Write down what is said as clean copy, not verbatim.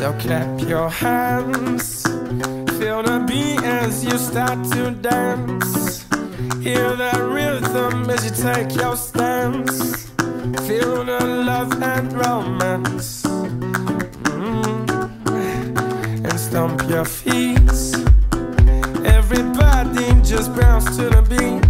So clap your hands, feel the beat as you start to dance. Hear that rhythm as you take your stance. Feel the love and romance. And stomp your feet. Everybody just bounce to the beat.